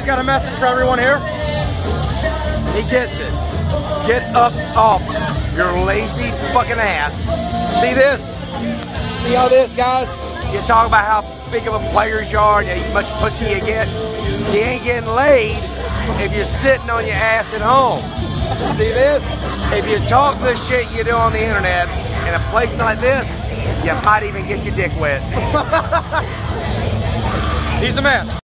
He's got a message for everyone here. He gets it. Get up off your lazy fucking ass. See this? See how this, guys? You talk about how big of a player you are and how much pussy you get. You ain't getting laid if you're sitting on your ass at home. See this? If you talk the shit you do on the internet in a place like this, you might even get your dick wet. He's the man.